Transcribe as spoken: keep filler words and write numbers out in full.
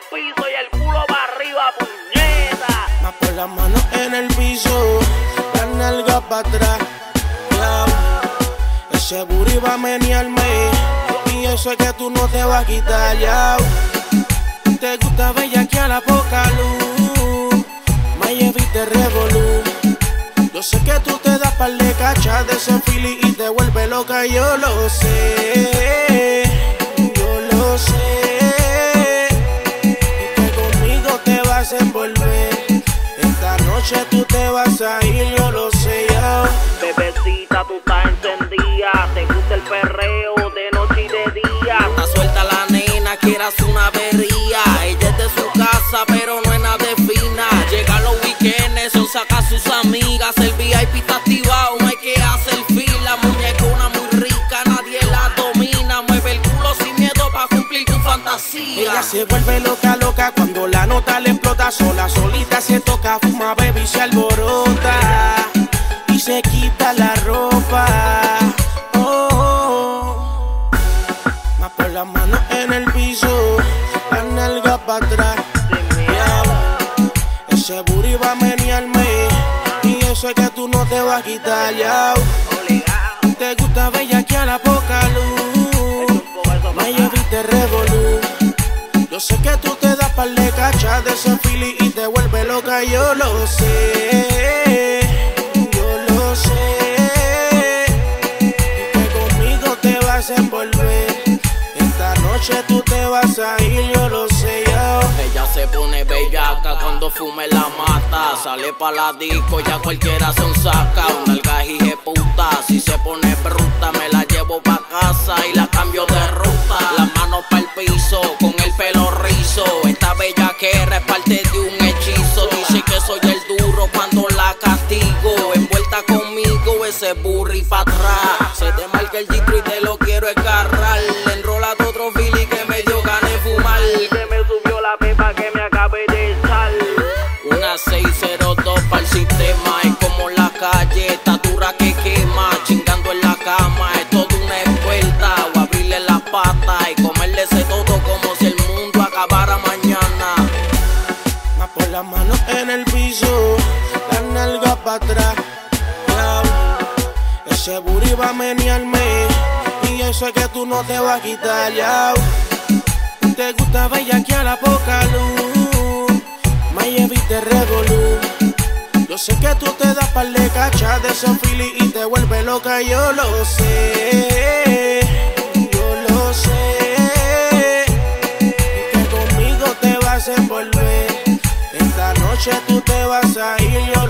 piso y el culo para arriba, puñeta. Más por las manos en el piso, la nalga para atrás. Yeah. Ese booty va a menearme y eso es que tú no te vas a quitar, ya. Te gusta bellaquear la poca luz, Miami te revolú. Yo sé que tú te das par de cachas de ese feeling y te vuelve loca, yo lo sé, yo lo sé. Y que conmigo te vas a envolver, esta noche tú te vas a ir, yo lo sé, yo. Bebecita, tú estás encendida, te gusta el perreo de noche y de día. Está suelta la nena, quieras una berría. Ella es de su casa, pero no es nada de fina. Llega los weekends, son saca a sus amigas. El V I P está activado, no hay que hacer fila. Muñecona muy rica, nadie la domina. Mueve el culo sin miedo pa' cumplir tu fantasía. Ella se vuelve loca, loca cuando la nota le explota. Sola, solita se toca, fuma, bebe y se alborota. Y se quita la ropa. Oh, oh. Más por las manos en el piso, la nalga para atrás. Yeah. Ese booty va a menearme y eso es que tú no te vas a quitar, ya. Te gusta bellaquear la poca luz, Miami te revolú. Yo sé que tú te das par de cachas de ese feeling y te vuelve loca, yo lo sé, yo lo sé. Y que conmigo te vas a envolver, esta noche tú te vas a ir, yo lo sé, yo. Ella se pone bellaca cuando fume la mata. Sale pa' la disco, ya cualquiera son saca. Una algaje puta, si se pone bruta me la llevo pa' casa y la cambio de ruta. Las manos pa'l piso, con el pelo rizo. Esta bellaquera es parte de un hechizo. Dice que soy el duro cuando la castigo. Envuelta conmigo ese burri pa' atrás. Se te marca el distro y te lo quiero agarrar. Enrola tu otro fili que me dio ganas de fumar. Que me subió la pepa que me acabé de echar. Una seis cero dos para el sistema. Es como la calle, está dura que quema. Chingando en la cama, es toda una experta. O abrirle las patas y comerle ese todo como si el mundo acabara mañana. Más por las manos en el piso, la nalga para atrás. Yeah. Ese booty va a menearme y eso es que tú no te vas a quitar, ya. Te gusta bellaquear la poca luz, Miami te revolú. Yo sé que tú te das par de cachas de ese feeling y te vuelve loca, yo lo sé, yo lo sé. Y que conmigo te vas a envolver, esta noche tú te vas a ir, yo